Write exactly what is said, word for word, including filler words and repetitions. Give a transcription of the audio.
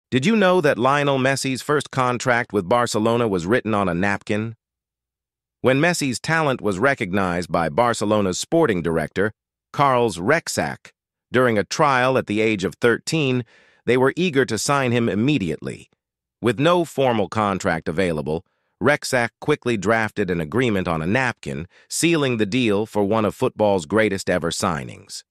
Did you know that Lionel Messi's first contract with Barcelona was written on a napkin? When Messi's talent was recognized by Barcelona's sporting director, Carlos Rexach, during a trial at the age of thirteen, they were eager to sign him immediately. With no formal contract available, Rexach quickly drafted an agreement on a napkin, sealing the deal for one of football's greatest ever signings.